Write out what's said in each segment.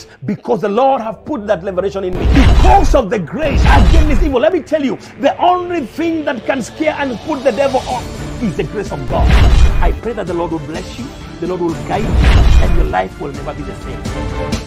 grace, because the Lord have put that liberation in me. Because of the grace against evil. Let me tell you, the only thing that can scare and put the devil off is the grace of God. I pray that the Lord will bless you, the Lord will guide you, and your life will never be the same.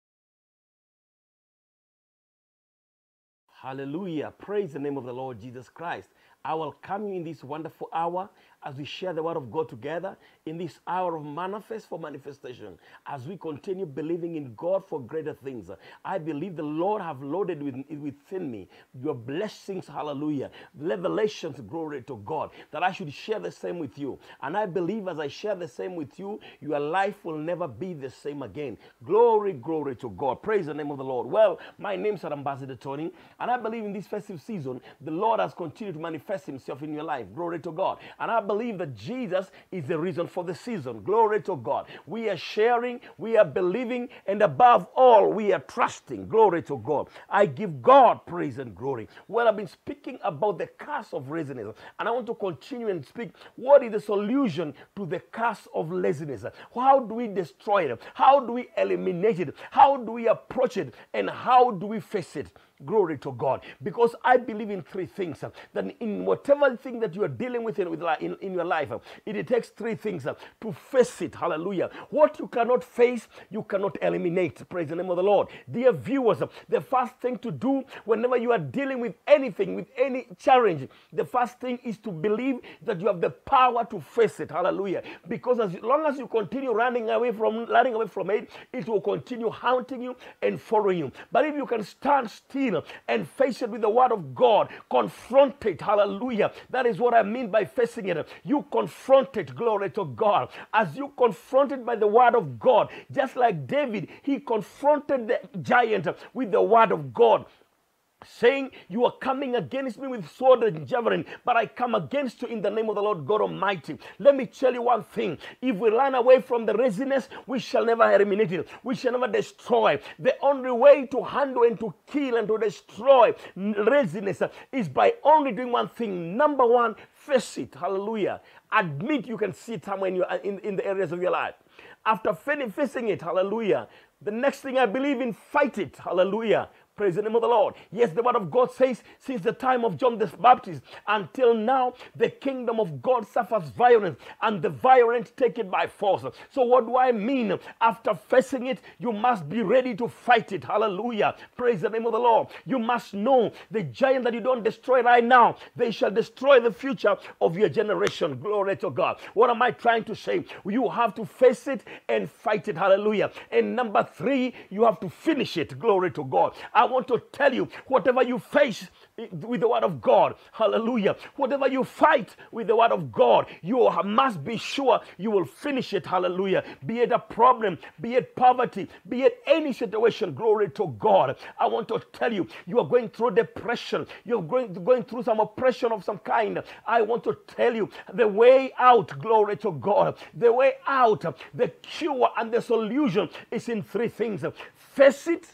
Hallelujah. Praise the name of the Lord Jesus Christ. I will come in this wonderful hour as we share the word of God together in this hour of manifest for manifestation. As we continue believing in God for greater things, I believe the Lord have loaded within me your blessings, hallelujah, revelations, glory to God, that I should share the same with you. And I believe as I share the same with you, your life will never be the same again. Glory, glory to God. Praise the name of the Lord. Well, my name is Ambassador Tony, and I believe in this festive season, the Lord has continued to manifest himself in your life. Glory to God. And I believe that Jesus is the reason for the season. Glory to God. We are sharing, we are believing, and above all, we are trusting. Glory to God. I give God praise and glory. Well, I've been speaking about the curse of laziness, and I want to continue and speak what is the solution to the curse of laziness. How do we destroy it? How do we eliminate it? How do we approach it? And how do we face it? Glory to God. Because I believe in three things. That in whatever thing that you are dealing with in your life, it takes three things to face it. Hallelujah. What you cannot face, you cannot eliminate. Praise the name of the Lord. Dear viewers, the first thing to do whenever you are dealing with anything, with any challenge, the first thing is to believe that you have the power to face it. Hallelujah. Because as long as you continue running away from it, it will continue haunting you and following you. But if you can stand still and face it with the word of God, confront it, hallelujah. That is what I mean by facing it. You confront it, glory to God. As you confront it by the word of God, just like David, he confronted the giant with the word of God, saying, you are coming against me with sword and javelin, but I come against you in the name of the Lord God Almighty. Let me tell you one thing. If we run away from the laziness, we shall never eliminate it. We shall never destroy. The only way to handle and to kill and to destroy laziness is by only doing one thing. Number one, face it. Hallelujah. Admit you can see it somewhere in the areas of your life. After facing it, hallelujah, the next thing I believe in, fight it. Hallelujah. Praise the name of the Lord. Yes, the word of God says, since the time of John the Baptist until now, the kingdom of God suffers violence, and the violent take it by force. So what do I mean? After facing it, you must be ready to fight it. Hallelujah. Praise the name of the Lord. You must know the giant that you don't destroy right now, they shall destroy the future of your generation. Glory to God. What am I trying to say? You have to face it and fight it. Hallelujah. And number three, you have to finish it. Glory to God. I want to tell you, whatever you face with the word of God, hallelujah, whatever you fight with the word of God, you must be sure you will finish it. Hallelujah. Be it a problem, be it poverty, be it any situation, glory to God. I want to tell you, you are going through depression, you're going through some oppression of some kind. I want to tell you, the way out, glory to God, the way out, the cure and the solution is in three things. Face it,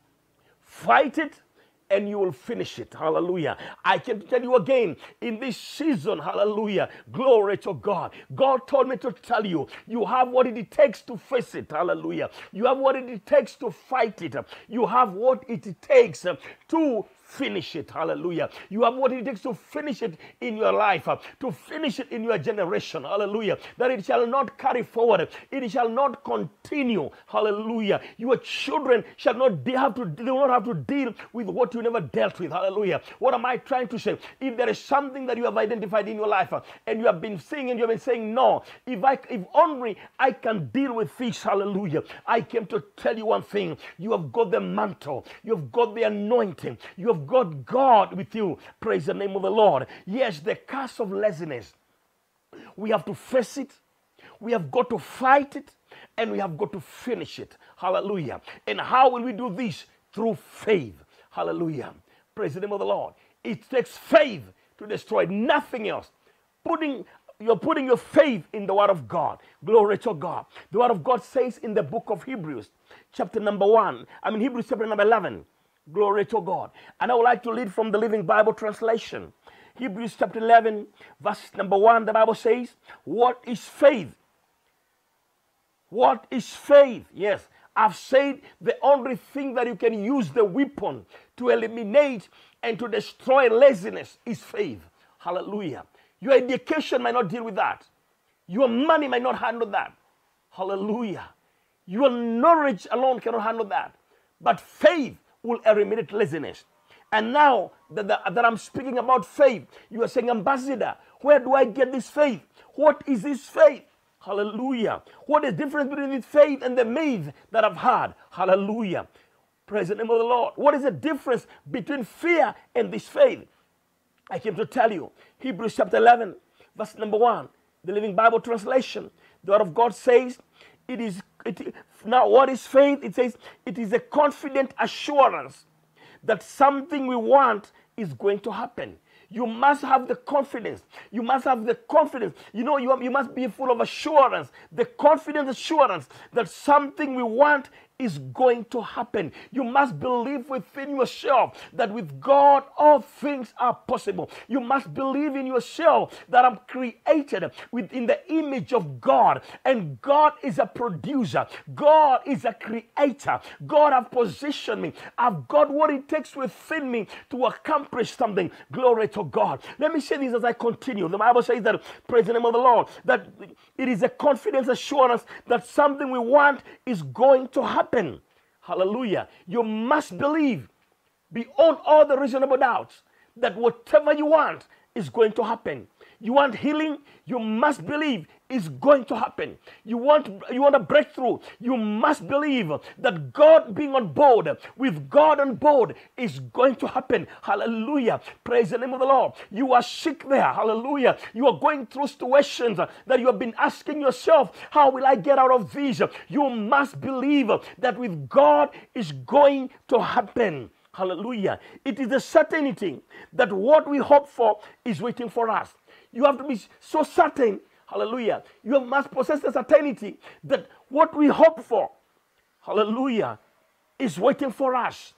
fight it, and you will finish it. Hallelujah. I can tell you again, in this season, hallelujah, glory to God. God told me to tell you, you have what it takes to face it. Hallelujah. You have what it takes to fight it. You have what it takes to finish it. Hallelujah. You have what it takes to finish it in your life, to finish it in your generation. Hallelujah. That it shall not carry forward. It shall not continue. Hallelujah. Your children shall not have to deal with what you never dealt with. Hallelujah. What am I trying to say? If there is something that you have identified in your life and you have been saying and you have been saying, no, if only I can deal with this. Hallelujah. I came to tell you one thing. You have got the mantle. You have got the anointing. You have got God with you. Praise the name of the Lord. Yes, the curse of laziness. We have to face it. We have got to fight it. And we have got to finish it. Hallelujah. And how will we do this? Through faith. Hallelujah. Praise the name of the Lord. It takes faith to destroy, nothing else. You're putting your faith in the word of God. Glory to God. The word of God says in the book of Hebrews, Hebrews chapter number 11. Glory to God. And I would like to read from the Living Bible translation. Hebrews chapter 11, verse number 1, the Bible says, what is faith? What is faith? Yes. I've said the only thing that you can use the weapon to eliminate and to destroy laziness is faith. Hallelujah. Your education might not deal with that. Your money might not handle that. Hallelujah. Your knowledge alone cannot handle that. But faith will eliminate laziness. And now that I'm speaking about faith, you are saying, Ambassador, where do I get this faith? What is this faith? Hallelujah. What is the difference between this faith and the myth that I've had? Hallelujah. Praise the name of the Lord. What is the difference between fear and this faith? I came to tell you. Hebrews chapter 11, verse number 1, the Living Bible translation. The word of God says, now what is faith? It says, it is a confident assurance that something we want is going to happen. You must have the confidence. You must have the confidence. You know, you must be full of assurance. The confident assurance that something we want is going to happen. You must believe within yourself that with God all things are possible. You must believe in yourself that I'm created within the image of God, and God is a producer. God is a creator. God has positioned me. I've got what it takes within me to accomplish something. Glory to God. Let me say this as I continue. The Bible says that, praise the name of the Lord, that it is a confidence assurance that something we want is going to happen. Hallelujah. You must believe beyond all the reasonable doubts that whatever you want is going to happen. You want healing, you must believe it's going to happen. You want a breakthrough, you must believe that God being on board, with God on board, is going to happen. Hallelujah. Praise the name of the Lord. You are sick there. Hallelujah. You are going through situations that you have been asking yourself, how will I get out of these? You must believe that with God is going to happen. Hallelujah. It is a certainty that what we hope for is waiting for us. You have to be so certain, hallelujah. You must possess the certainty that what we hope for, hallelujah, is waiting for us.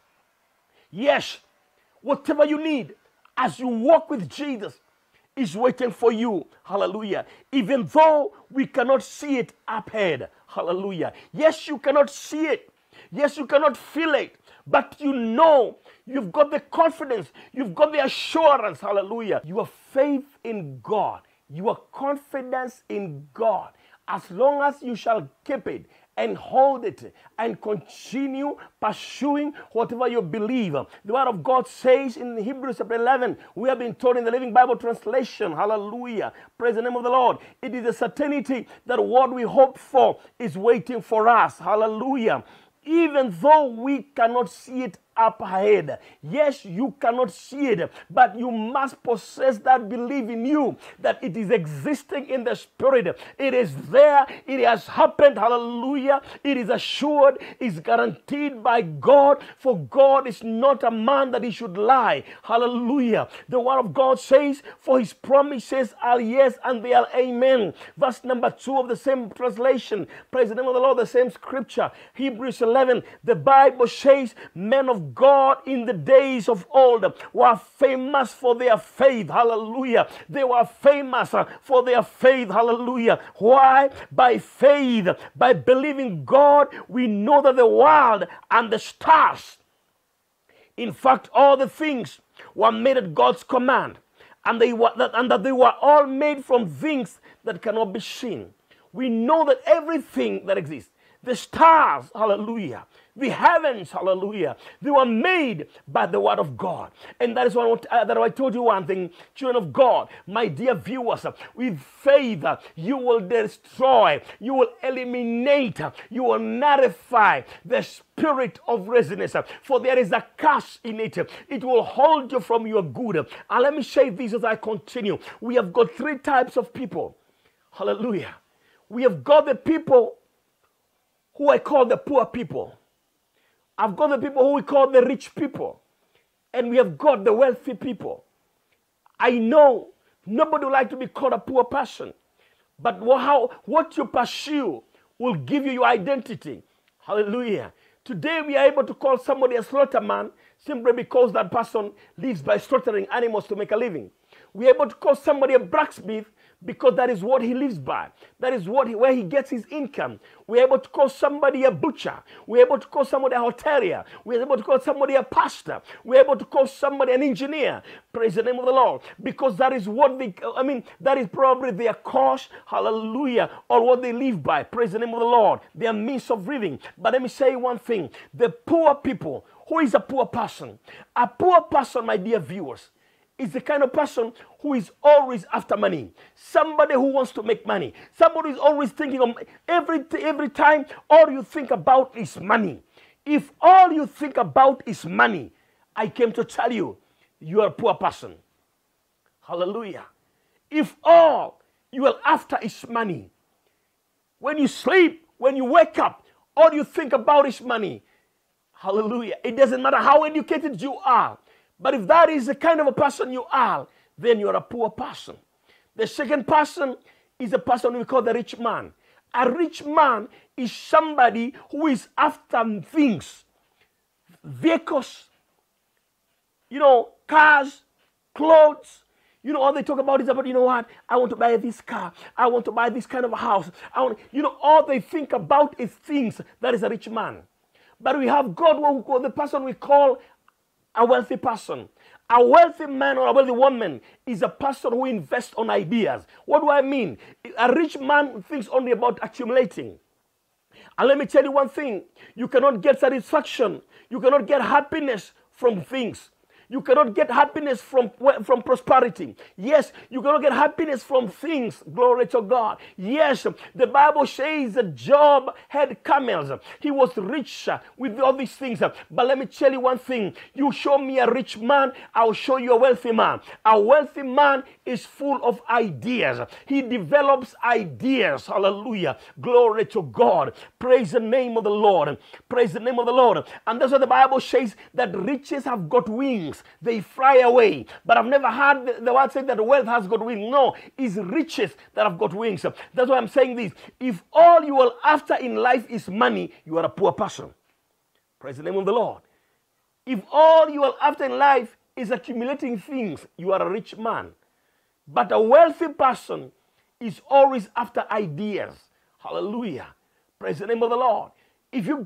Yes, whatever you need as you walk with Jesus is waiting for you, hallelujah. Even though we cannot see it up ahead, hallelujah. Yes, you cannot see it. Yes, you cannot feel it. But you know, you've got the confidence, you've got the assurance, hallelujah. Your faith in God, your confidence in God, as long as you shall keep it and hold it and continue pursuing whatever you believe. The word of God says in Hebrews chapter 11, we have been told in the Living Bible translation, hallelujah, praise the name of the Lord. It is a certainty that what we hope for is waiting for us, hallelujah. Even though we cannot see it up ahead. Yes, you cannot see it, but you must possess that belief in you that it is existing in the spirit. It is there. It has happened. Hallelujah. It is assured. It's guaranteed by God, for God is not a man that he should lie. Hallelujah. The word of God says, for his promises are yes and they are amen. Verse number 2 of the same translation. Praise the name of the Lord, the same scripture. Hebrews 11, the Bible says, men of God in the days of old were famous for their faith. Hallelujah. They were famous for their faith. Hallelujah. Why? By faith, by believing God, we know that the world and the stars, in fact, all the things were made at God's command, and that they were all made from things that cannot be seen. We know that everything that exists, the stars, hallelujah, the heavens, hallelujah, they were made by the word of God. And that is why I told you one thing, children of God, my dear viewers, with faith, you will destroy, you will eliminate, you will nullify the spirit of laziness, for there is a curse in it. It will hold you from your good. And let me say this as I continue. We have got three types of people. Hallelujah. We have got the people who I call the poor people. I've got the people who we call the rich people. And we have got the wealthy people. I know nobody would like to be called a poor person. But what you pursue will give you your identity. Hallelujah. Today we are able to call somebody a slaughterman simply because that person lives by slaughtering animals to make a living. We are able to call somebody a blacksmith because that is what he lives by. That is where he gets his income. We're able to call somebody a butcher. We're able to call somebody a hotelier. We're able to call somebody a pastor. We're able to call somebody an engineer. Praise the name of the Lord. Because that is that is probably their cause, hallelujah, or what they live by. Praise the name of the Lord. Their means of living. But let me say one thing. The poor people, who is a poor person? A poor person, my dear viewers, is the kind of person who is always after money. Somebody who wants to make money. Somebody who is always thinking of every time all you think about is money. If all you think about is money, I came to tell you, you are a poor person. Hallelujah. If all you are after is money, when you sleep, when you wake up, all you think about is money. Hallelujah. It doesn't matter how educated you are. But if that is the kind of a person you are, then you're a poor person. The second person is the person we call the rich man. A rich man is somebody who is after things, vehicles, cars, clothes. All they talk about is about, what? I want to buy this car. I want to buy this kind of a house. All they think about is things. That is a rich man. But we have God, the person we call a wealthy person. A wealthy man or a wealthy woman is a person who invests on ideas. What do I mean? A rich man thinks only about accumulating. And let me tell you one thing. You cannot get satisfaction. You cannot get happiness from things. You cannot get happiness from prosperity. Yes, you cannot get happiness from things. Glory to God. Yes, the Bible says that Job had camels. He was rich with all these things. But let me tell you one thing. You show me a rich man, I'll show you a wealthy man. A wealthy man is full of ideas. He develops ideas. Hallelujah. Glory to God. Praise the name of the Lord. Praise the name of the Lord. And that's what the Bible says, that riches have got wings. They fly away. But I've never heard the word say that wealth has got wings. No, it's riches that have got wings. That's why I'm saying this. If all you are after in life is money, you are a poor person. Praise the name of the Lord. If all you are after in life is accumulating things, you are a rich man. But a wealthy person is always after ideas. Hallelujah. Praise the name of the Lord. If you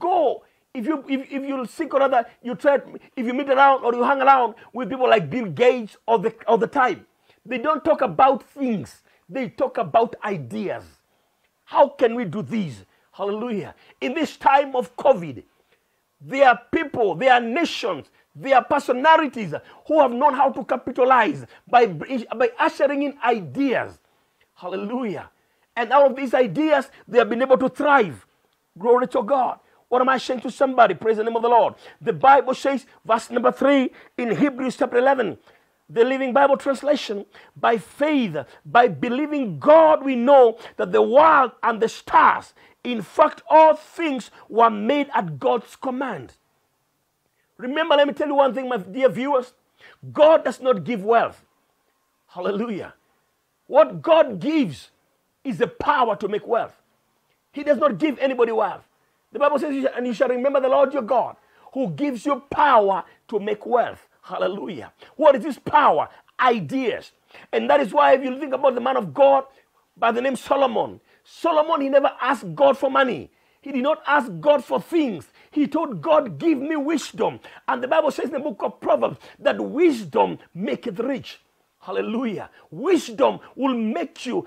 seek, or rather if you meet around or you hang around with people like Bill Gates or the type, they don't talk about things. They talk about ideas. How can we do this? Hallelujah. In this time of COVID, there are people, there are nations, there are personalities who have known how to capitalize by ushering in ideas. Hallelujah. And out of these ideas, they have been able to thrive. Glory to God. What am I saying to somebody? Praise the name of the Lord. The Bible says, verse number 3 in Hebrews chapter 11, the Living Bible translation, by faith, by believing God, we know that the world and the stars, in fact, all things were made at God's command. Remember, let me tell you one thing, my dear viewers. God does not give wealth. Hallelujah. What God gives is the power to make wealth. He does not give anybody wealth. The Bible says, and you shall remember the Lord your God, who gives you power to make wealth. Hallelujah. What is this power? Ideas. And that is why if you think about the man of God by the name Solomon, he never asked God for money. He did not ask God for things. He told God, give me wisdom. And the Bible says in the book of Proverbs that wisdom maketh rich. Hallelujah. Wisdom will make you,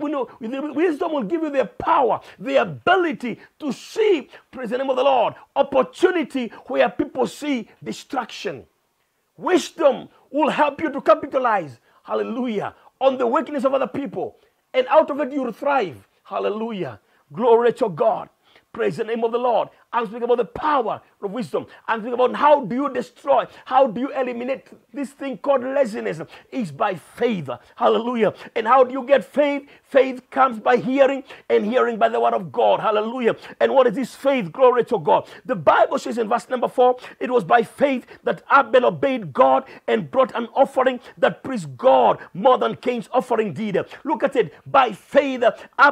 wisdom will give you the power, the ability to see, praise the name of the Lord, opportunity where people see distraction. Wisdom will help you to capitalize, hallelujah, on the weakness of other people. And out of it you will thrive. Hallelujah. Glory to God. Praise the name of the Lord. I'm speaking about the power of wisdom. I'm speaking about how do you destroy, how do you eliminate this thing called laziness. It's by faith. Hallelujah. And how do you get faith? Faith comes by hearing, and hearing by the word of God. Hallelujah. And what is this faith? Glory to God. The Bible says in verse number 4, it was by faith that Abel obeyed God and brought an offering that pleased God more than Cain's offering did. Look at it. By faith,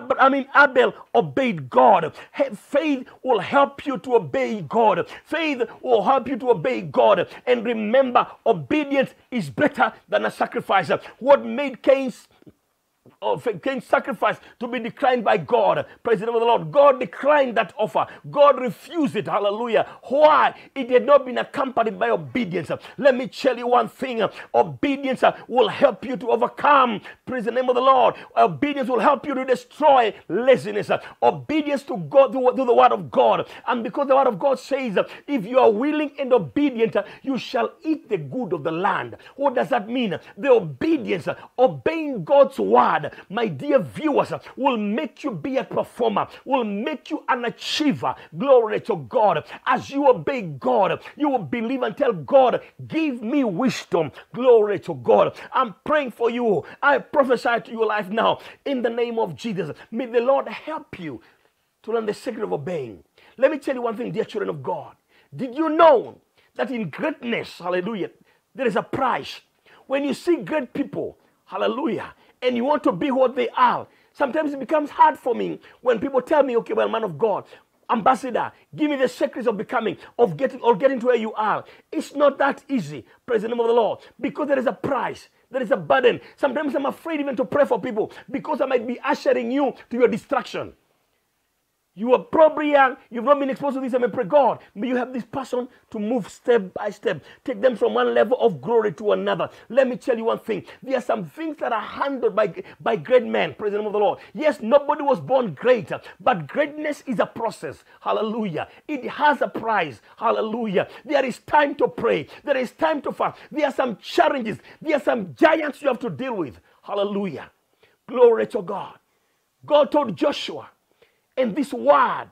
Abel obeyed God. Faith will help you to obey God. Faith will help you to obey God. And remember, obedience is better than a sacrifice. What made Cain's Cain's sacrifice to be declined by God. Praise the name of the Lord. God declined that offer. God refused it. Hallelujah. Why? It had not been accompanied by obedience. Let me tell you one thing. Obedience will help you to overcome. Praise the name of the Lord. Obedience will help you to destroy laziness. Obedience to God, to the word of God. And because the word of God says, if you are willing and obedient, you shall eat the good of the land. What does that mean? The obedience, obeying God's word, my dear viewers, will make you be a performer, will make you an achiever. Glory to God. As you obey God, you will believe and tell God, give me wisdom. Glory to God. I'm praying for you. I prophesy to your life now in the name of Jesus. May the Lord help you to learn the secret of obeying. Let me tell you one thing, dear children of God. Did you know that in greatness, hallelujah, there is a price? When you see great people, hallelujah, and you want to be what they are, sometimes it becomes hard for me when people tell me, okay, well, man of God, ambassador, give me the secrets of becoming, of getting to where you are. It's not that easy, praise the name of the Lord, because there is a price. There is a burden. Sometimes I'm afraid even to pray for people because I might be ushering you to your destruction. You are probably young. You've not been exposed to this. I may pray, God, may you have this person to move step by step. Take them from one level of glory to another. Let me tell you one thing. There are some things that are handled by great men. Praise the name of the Lord. Yes, nobody was born great, but greatness is a process. Hallelujah. It has a price. Hallelujah. There is time to pray. There is time to fast. There are some challenges. There are some giants you have to deal with. Hallelujah. Glory to God. God told Joshua, and this word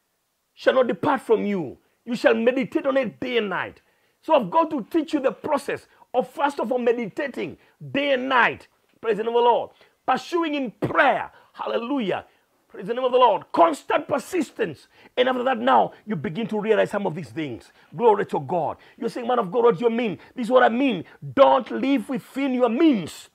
shall not depart from you. You shall meditate on it day and night. So I've got to teach you the process of, first of all, meditating day and night. Praise the name of the Lord. Pursuing in prayer. Hallelujah. Praise the name of the Lord. Constant persistence. And after that, now you begin to realize some of these things. Glory to God. You're saying, man of God, what do you mean? This is what I mean. Don't live within your means.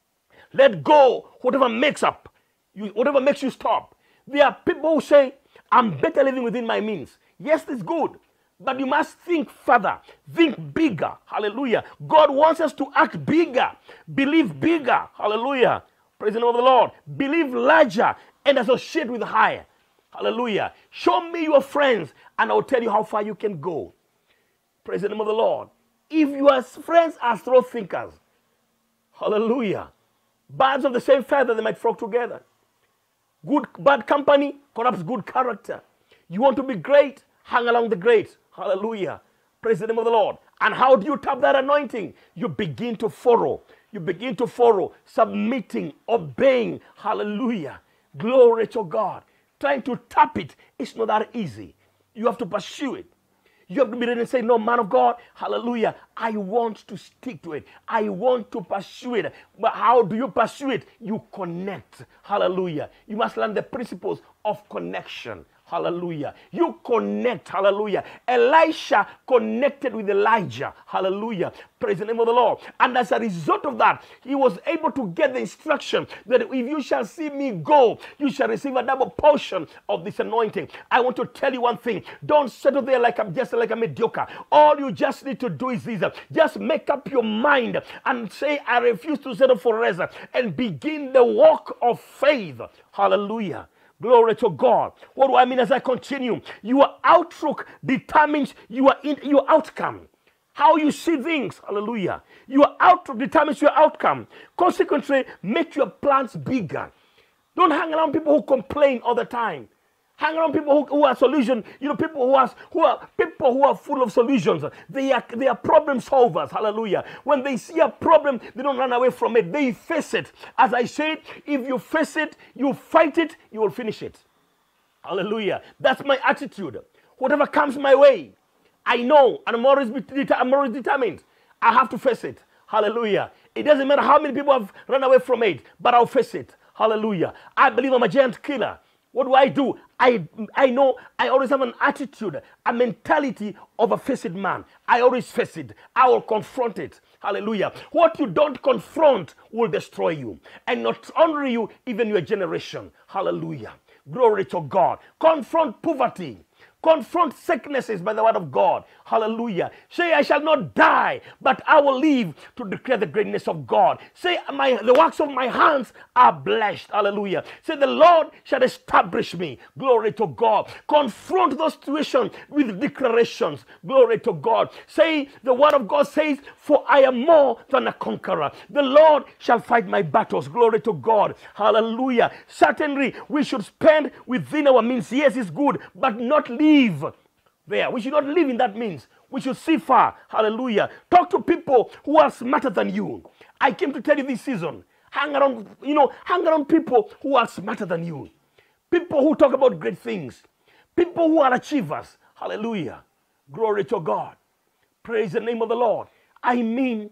Let go whatever makes whatever makes you stop. There are people who say, I'm better living within my means. Yes, it's good. But you must think further. Think bigger. Hallelujah. God wants us to act bigger. Believe bigger. Hallelujah. Praise the name of the Lord. Believe larger and associate with higher. Hallelujah. Show me your friends and I'll tell you how far you can go. Praise the name of the Lord. If your friends are slow thinkers, hallelujah, birds of the same feather, they might flock together. Bad company corrupts good character. You want to be great? Hang along the greats. Hallelujah. Praise the name of the Lord. And how do you tap that anointing? You begin to follow. You begin to follow, submitting, obeying. Hallelujah. Glory to God. Trying to tap it, it's not that easy. You have to pursue it. You have to be ready and say, no, man of God, hallelujah, I want to stick to it. I want to pursue it. But how do you pursue it? You connect. Hallelujah. You must learn the principles of connection. Hallelujah. You connect. Hallelujah. Elisha connected with Elijah. Hallelujah. Praise the name of the Lord. And as a result of that, he was able to get the instruction that if you shall see me go, you shall receive a double portion of this anointing. I want to tell you one thing. Don't settle there like I'm just like a mediocre. All you just need to do is this. Just make up your mind and say, I refuse to settle for less, and begin the walk of faith. Hallelujah. Glory to God. What do I mean as I continue? Your outlook determines your outcome. How you see things. Hallelujah. Your outlook determines your outcome. Consequently, make your plans bigger. Don't hang around people who complain all the time. Hang around people who are solution. People who are full of solutions. They are problem solvers. Hallelujah. When they see a problem, they don't run away from it. They face it. As I said, if you face it, you fight it, you will finish it. Hallelujah. That's my attitude. Whatever comes my way, I know, and I'm always determined. I have to face it. Hallelujah. It doesn't matter how many people have run away from it, but I'll face it. Hallelujah. I believe I'm a giant killer. What do? I know I always have an attitude, a mentality of a faced man. I always face it. I will confront it. Hallelujah. What you don't confront will destroy you. And not only you, even your generation. Hallelujah. Glory to God. Confront poverty. Confront sicknesses by the word of God. Hallelujah. Say, I shall not die, but I will live to declare the greatness of God. Say, the works of my hands are blessed. Hallelujah. Say, the Lord shall establish me. Glory to God. Confront those situations with declarations. Glory to God. Say, the word of God says, for I am more than a conqueror. The Lord shall fight my battles. Glory to God. Hallelujah. Certainly, we should spend within our means. Yes, it's good, but not live there. We should not live in that means. We should see far. Hallelujah. Talk to people who are smarter than you. I came to tell you this season, hang around people who are smarter than you. People who talk about great things. People who are achievers. Hallelujah. Glory to God. Praise the name of the Lord. I mean,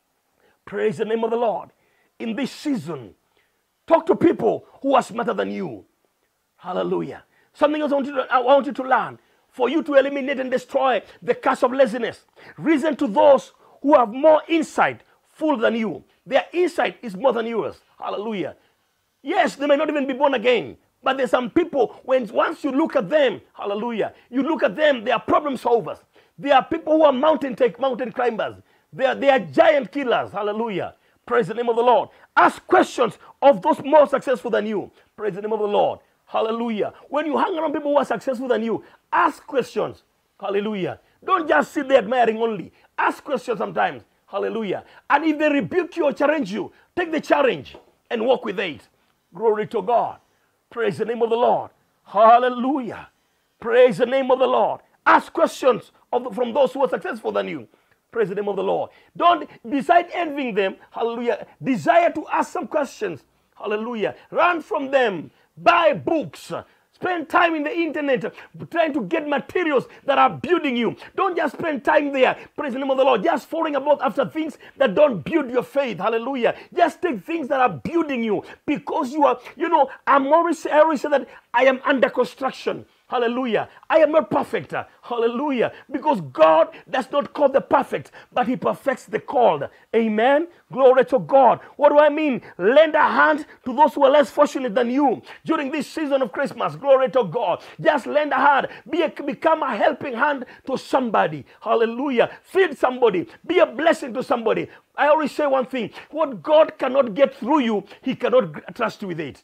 praise the name of the Lord. In this season, talk to people who are smarter than you. Hallelujah. Something else I want you to learn. For you to eliminate and destroy the curse of laziness. Reason to those who have more insight, full than you. Their insight is more than yours. Hallelujah. Yes, they may not even be born again. But there's some people, once you look at them, hallelujah, you look at them, they are problem solvers. They are people who are mountain climbers. They are giant killers. Hallelujah. Praise the name of the Lord. Ask questions of those more successful than you. Praise the name of the Lord. Hallelujah. When you hang around people who are successful than you, ask questions. Hallelujah. Don't just sit there admiring only. Ask questions sometimes. Hallelujah. And if they rebuke you or challenge you, take the challenge and walk with it. Glory to God. Praise the name of the Lord. Hallelujah. Praise the name of the Lord. Ask questions from those who are successful than you. Praise the name of the Lord. Don't, beside envying them, hallelujah, desire to ask some questions. Hallelujah. Run from them. Buy books. Spend time in the internet trying to get materials that are building you. Don't just spend time there. Praise the name of the Lord. Just falling about after things that don't build your faith. Hallelujah. Just take things that are building you because you are, I always say that I am under construction. Hallelujah. I am not perfect. Hallelujah. Because God does not call the perfect, but he perfects the called. Amen. Glory to God. What do I mean? Lend a hand to those who are less fortunate than you during this season of Christmas. Glory to God. Just lend a hand. Become a helping hand to somebody. Hallelujah. Feed somebody. Be a blessing to somebody. I always say one thing. What God cannot get through you, he cannot trust you with it.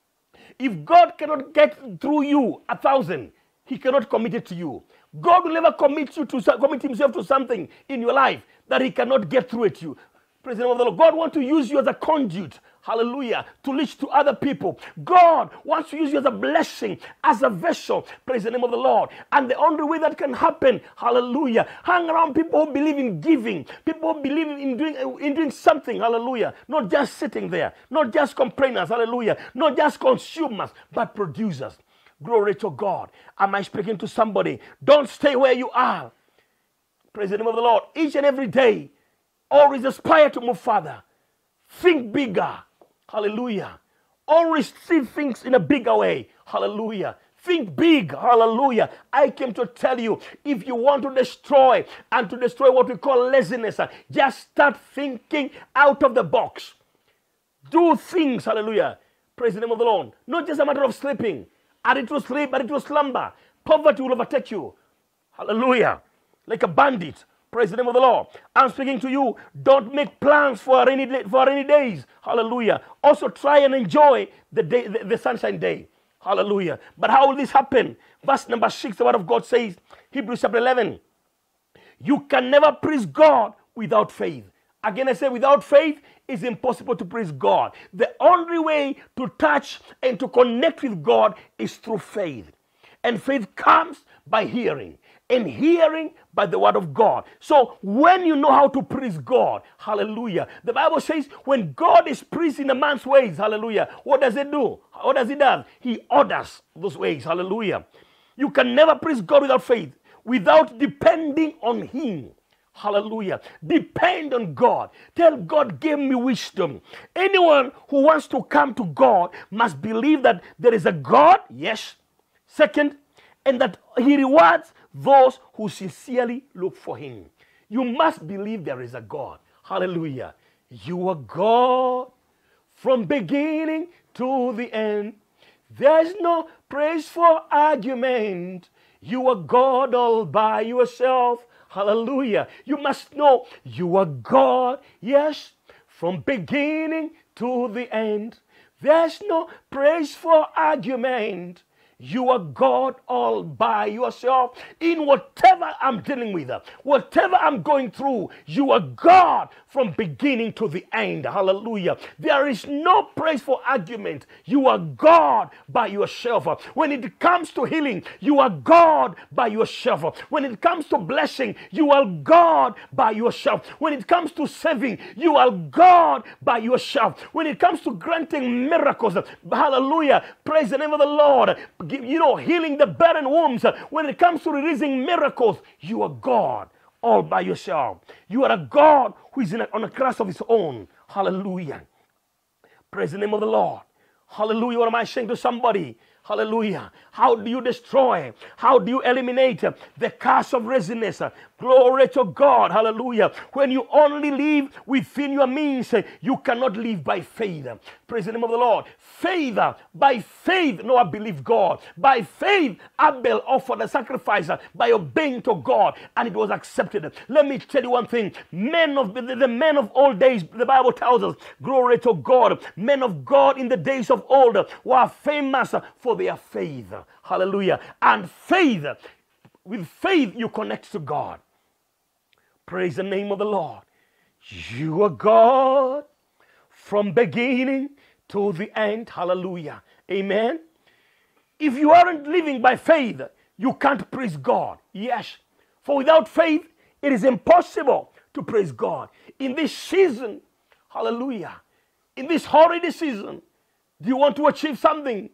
If God cannot get through you 1,000, he cannot commit it to you. God will never commit himself to something in your life that he cannot get through it to you. Praise the name of the Lord. God wants to use you as a conduit. Hallelujah. To reach to other people. God wants to use you as a blessing, as a vessel. Praise the name of the Lord. And the only way that can happen, hallelujah, hang around people who believe in giving. People who believe in doing something. Hallelujah. Not just sitting there. Not just complainers. Hallelujah. Not just consumers, but producers. Glory to God. Am I speaking to somebody? Don't stay where you are. Praise the name of the Lord. Each and every day, always aspire to move further. Think bigger. Hallelujah. Always see things in a bigger way. Hallelujah. Think big. Hallelujah. I came to tell you, if you want to destroy what we call laziness, just start thinking out of the box. Do things. Hallelujah. Praise the name of the Lord. Not just a matter of sleeping. Add it to sleep, add it to slumber. Poverty will overtake you. Hallelujah. Like a bandit. Praise the name of the Lord. I'm speaking to you. Don't make plans for rainy days. Hallelujah. Also try and enjoy the sunshine day. Hallelujah. But how will this happen? Verse number 6, the word of God says, Hebrews chapter 11. You can never please God without faith. Again, I say without faith, it's impossible to please God. The only way to touch and to connect with God is through faith. And faith comes by hearing. And hearing by the word of God. So when you know how to praise God, hallelujah. The Bible says when God is praised in a man's ways, hallelujah, what does it do? What does it do? He orders those ways, hallelujah. You can never praise God without faith, without depending on him. Hallelujah. Depend on God. Tell God, give me wisdom. Anyone who wants to come to God must believe that there is a God, yes. Second, and that he rewards those who sincerely look for him. You must believe there is a God. Hallelujah. You are God from beginning to the end. There's no praise for argument. You are God all by yourself. Hallelujah. You must know you are God, yes, from beginning to the end. There's no praise for argument. You are God all by yourself. In whatever I'm dealing with, whatever I'm going through, you are God from beginning to the end. Hallelujah. There is no praise for argument. You are God by yourself. When it comes to healing, you are God by yourself. When it comes to blessing, you are God by yourself. When it comes to saving, you are God by yourself. When it comes to granting miracles, hallelujah, praise the name of the Lord. Healing the barren wombs. When it comes to releasing miracles, you are God all by yourself. You are a God who is on a class of his own. Hallelujah. Praise the name of the Lord. Hallelujah. What am I saying to somebody? Hallelujah. How do you destroy? How do you eliminate the curse of laziness? Glory to God. Hallelujah. When you only live within your means, you cannot live by faith. Praise the name of the Lord. Faith. By faith, Noah believed God. By faith, Abel offered a sacrifice by obeying to God, and it was accepted. Let me tell you one thing. The men of old days, the Bible tells us, glory to God, men of God in the days of old were famous for their faith. Hallelujah. And faith, with faith, you connect to God. Praise the name of the Lord. You are God from beginning to the end. Hallelujah. Amen. If you aren't living by faith, you can't praise God. Yes. For without faith, it is impossible to praise God. In this season, hallelujah, in this holiday season, do you want to achieve something?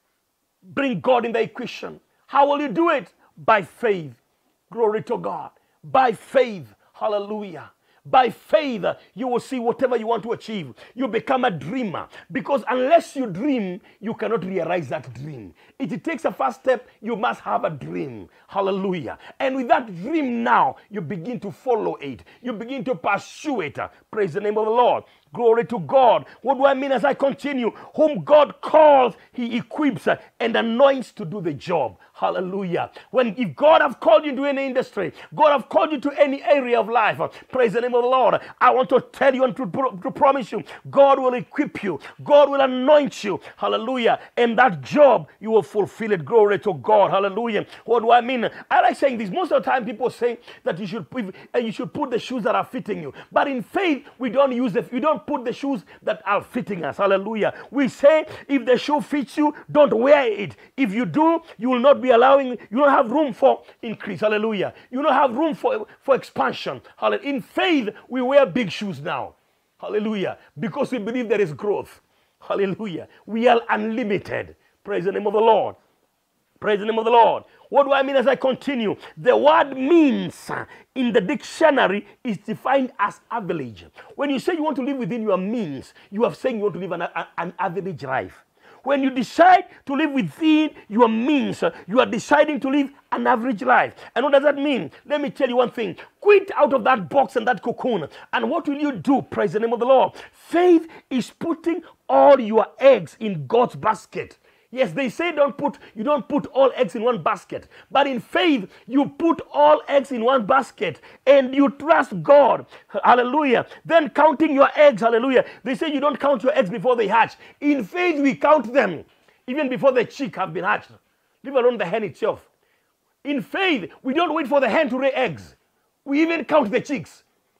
Bring God in the equation. How will you do it? By faith. Glory to God. By faith. Hallelujah. By faith, you will see whatever you want to achieve. You become a dreamer. Because unless you dream, you cannot realize that dream. It takes a first step. You must have a dream. Hallelujah. And with that dream now, you begin to follow it. You begin to pursue it. Praise the name of the Lord. Glory to God. What do I mean as I continue? Whom God calls, he equips and anoints to do the job. Hallelujah. If God have called you to any industry, God have called you to any area of life, praise the name of the Lord. I want to tell you and to promise you, God will equip you. God will anoint you. Hallelujah. And that job, you will fulfill it. Glory to God. Hallelujah. What do I mean? I like saying this. Most of the time people say that you should put the shoes that are fitting you. But in faith, we don't put the shoes that are fitting us. Hallelujah. We say if the shoe fits you, don't wear it. If you do, you will not be you don't have room for increase. Hallelujah. You don't have room for expansion. Hallelujah. In faith, we wear big shoes now. Hallelujah. Because we believe there is growth. Hallelujah. We are unlimited. Praise the name of the Lord. Praise the name of the Lord. What do I mean as I continue? The word means in the dictionary is defined as average. When you say you want to live within your means, you are saying you want to live an average life. When you decide to live within your means, you are deciding to live an average life. And what does that mean? Let me tell you one thing. Quit out of that box and that cocoon. And what will you do? Praise the name of the Lord. Faith is putting all your eggs in God's basket. Yes, they say you don't put all eggs in one basket. But in faith, you put all eggs in one basket and you trust God. Hallelujah. Then counting your eggs, hallelujah. They say you don't count your eggs before they hatch. In faith, we count them even before the chick have been hatched, leave alone the hen itself. In faith, we don't wait for the hen to lay eggs. We even count the chicks.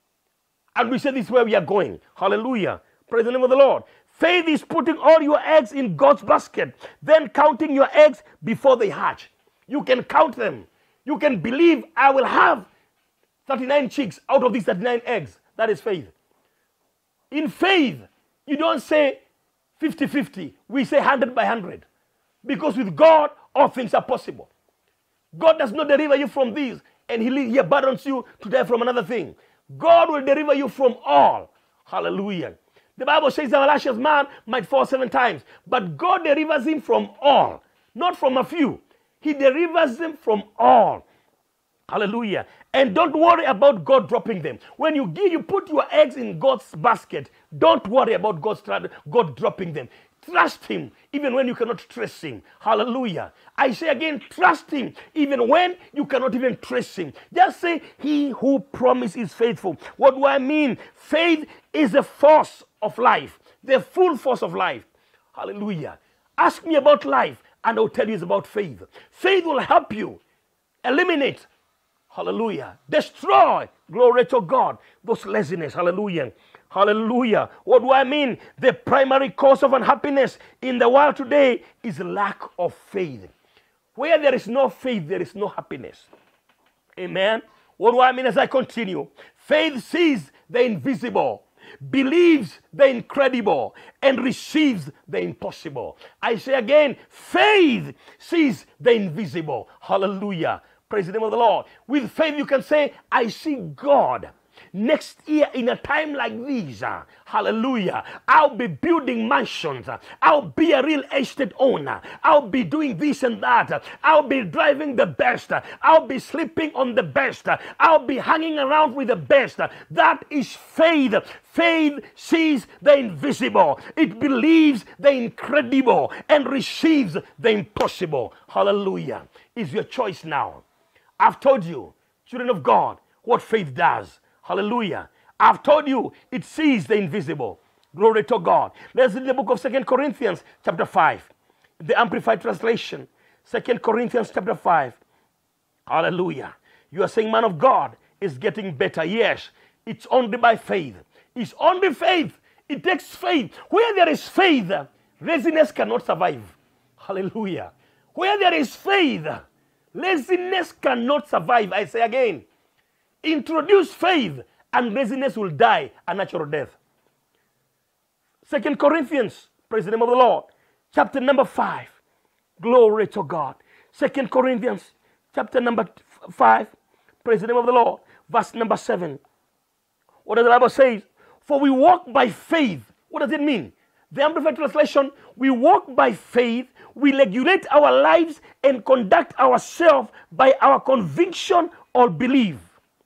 And we say this is where we are going. Hallelujah. Praise the name of the Lord. Faith is putting all your eggs in God's basket, then counting your eggs before they hatch. You can count them. You can believe I will have 39 chicks out of these 39 eggs. That is faith. In faith, you don't say 50-50. We say 100 by 100. Because with God, all things are possible. God does not deliver you from these and he abandons you to die from another thing. God will deliver you from all. Hallelujah. The Bible says the malicious man might fall 7 times, but God delivers him from all, not from a few. He delivers them from all. Hallelujah. And don't worry about God dropping them. When you put your eggs in God's basket, don't worry about God dropping them. Trust him even when you cannot trace him. Hallelujah. I say again, trust him even when you cannot even trace him. Just say, he who promised is faithful. What do I mean? Faith is the force of life, the full force of life. Hallelujah. Ask me about life and I'll tell you it's about faith. Faith will help you eliminate, hallelujah, destroy, glory to God, those laziness. Hallelujah. Hallelujah. What do I mean? The primary cause of unhappiness in the world today is lack of faith. Where there is no faith, there is no happiness. Amen. What do I mean as I continue? Faith sees the invisible, believes the incredible, and receives the impossible. I say again, faith sees the invisible. Hallelujah. Praise the name of the Lord. With faith you can say, I see God. Next year, in a time like this, hallelujah, I'll be building mansions. I'll be a real estate owner. I'll be doing this and that. I'll be driving the best. I'll be sleeping on the best. I'll be hanging around with the best. That is faith. Faith sees the invisible. It believes the incredible and receives the impossible. Hallelujah. It's your choice now. I've told you, children of God, what faith does. Hallelujah. I've told you it sees the invisible. Glory to God. Let's read the book of 2 Corinthians chapter 5. The Amplified Translation. 2 Corinthians chapter 5. Hallelujah. You are saying, man of God, it's getting better. Yes, it's only by faith. It's only faith. It takes faith. Where there is faith, laziness cannot survive. Hallelujah. Where there is faith, laziness cannot survive. I say again. Introduce faith and laziness will die a natural death. 2 Corinthians, praise the name of the Lord, chapter number 5. Glory to God. 2 Corinthians, chapter number 5, praise the name of the Lord, verse number 7. What does the Bible say? For we walk by faith. What does it mean? The Amplified Translation, we walk by faith, we regulate our lives and conduct ourselves by our conviction or belief.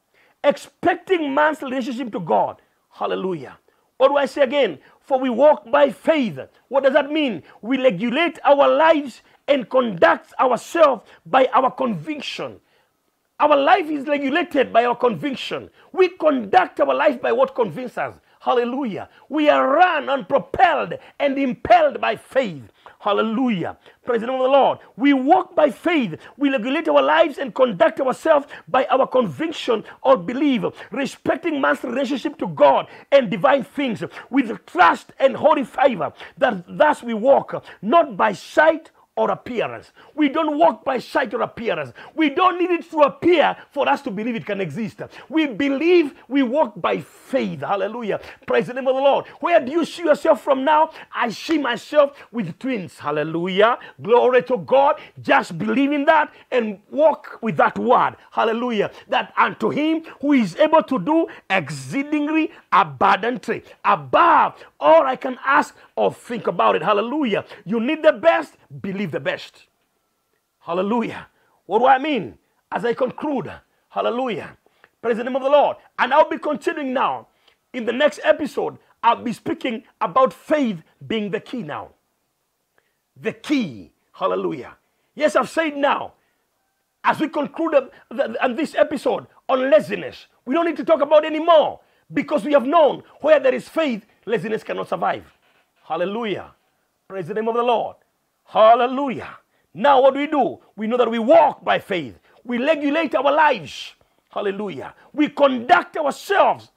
Expecting man's relationship to God. Hallelujah. What do I say again? For we walk by faith. What does that mean? We regulate our lives and conduct ourselves by our conviction. Our life is regulated by our conviction. We conduct our life by what convinces us. Hallelujah. We are run and propelled and impelled by faith. Hallelujah. Praise the name of the Lord. We walk by faith. We regulate our lives and conduct ourselves by our conviction or belief, respecting man's relationship to God and divine things with trust and holy favor. That thus we walk, not by sight or appearance. We don't walk by sight or appearance. We don't need it to appear for us to believe it can exist. We believe, we walk by faith. Hallelujah. Praise the name of the Lord. Where do you see yourself from now? I see myself with twins. Hallelujah. Glory to God. Just believe in that and walk with that word. Hallelujah. That unto him who is able to do exceedingly abundantly, above all I can ask or think about it. Hallelujah. You need the best, believe the best. Hallelujah. What do I mean? As I conclude, hallelujah. Praise the name of the Lord. And I'll be continuing now. In the next episode, I'll be speaking about faith being the key now. The key. Hallelujah. Yes, I've said now, as we conclude this episode on laziness, we don't need to talk about it anymore because we have known where there is faith, laziness cannot survive. Hallelujah. Praise the name of the Lord. Hallelujah. Now what do? We know that we walk by faith. We regulate our lives. Hallelujah. We conduct ourselves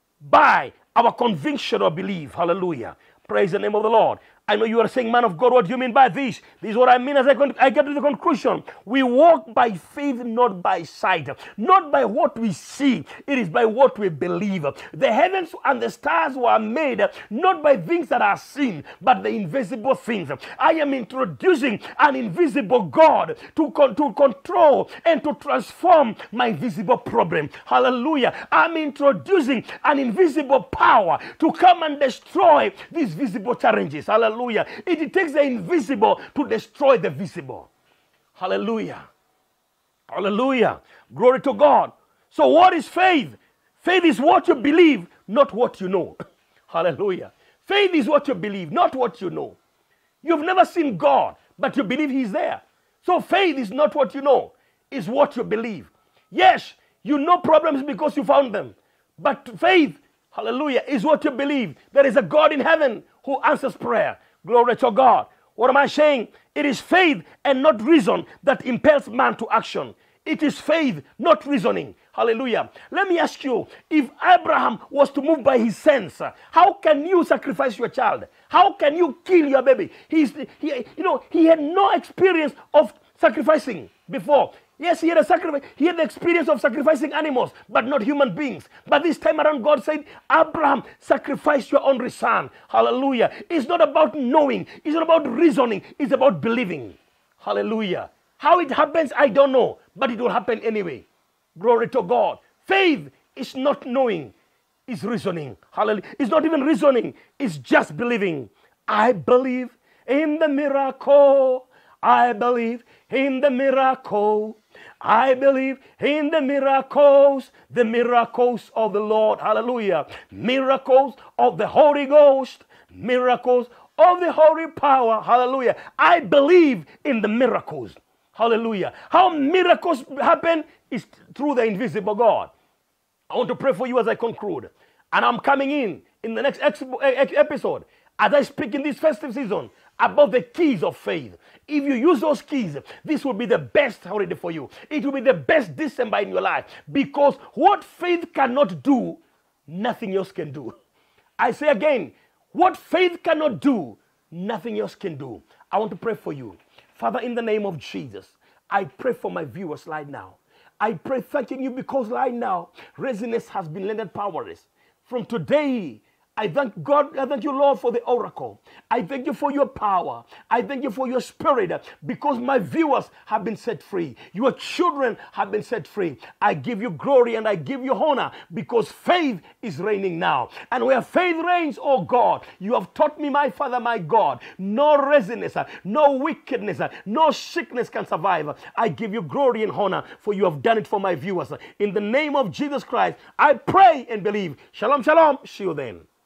by our conviction or belief. Hallelujah. Praise the name of the Lord. I know you are saying, man of God, what do you mean by this? This is what I mean as I get to the conclusion. We walk by faith, not by sight. Not by what we see. It is by what we believe. The heavens and the stars were made not by things that are seen, but the invisible things. I am introducing an invisible God to control and to transform my visible problem. Hallelujah. I'm introducing an invisible power to come and destroy these visible challenges. Hallelujah. It takes the invisible to destroy the visible. Hallelujah. Hallelujah. Glory to God. So what is faith? Faith is what you believe, not what you know. Hallelujah. Faith is what you believe, not what you know. You've never seen God, but you believe he's there. So faith is not what you know, it's what you believe. Yes, you know problems because you found them. But faith, hallelujah, is what you believe. There is a God in heaven who answers prayer. Glory to God. What am I saying? It is faith and not reason that impels man to action. It is faith, not reasoning. Hallelujah. Let me ask you, if Abraham was to move by his sense, how can you sacrifice your child? How can you kill your baby? He had no experience of sacrificing before. Yes, he had the experience of sacrificing animals, but not human beings. But this time around, God said, Abraham, sacrifice your only son. Hallelujah. It's not about knowing. It's not about reasoning. It's about believing. Hallelujah. How it happens, I don't know, but it will happen anyway. Glory to God. Faith is not knowing, it's reasoning. Hallelujah. It's not even reasoning, it's just believing. I believe in the miracle. I believe in the miracle. I believe in the miracles of the Lord. Hallelujah. Miracles of the Holy Ghost. Miracles of the Holy Power. Hallelujah. I believe in the miracles. Hallelujah. How miracles happen is through the invisible God. I want to pray for you as I conclude. And I'm coming in the next episode, as I speak in this festive season, about the keys of faith. If you use those keys, this will be the best holiday for you. It will be the best December in your life. Because what faith cannot do, nothing else can do. I say again, what faith cannot do, nothing else can do. I want to pray for you. Father, in the name of Jesus, I pray for my viewers right now. I pray thanking you because right now, Resonance has been rendered powerless. From today, I thank God, I thank you, Lord, for the oracle. I thank you for your power. I thank you for your spirit, because my viewers have been set free. Your children have been set free. I give you glory and I give you honor, because faith is reigning now. And where faith reigns, oh God, you have taught me, my Father, my God, no resonance, no wickedness, no sickness can survive. I give you glory and honor, for you have done it for my viewers. In the name of Jesus Christ, I pray and believe. Shalom, shalom. See you then.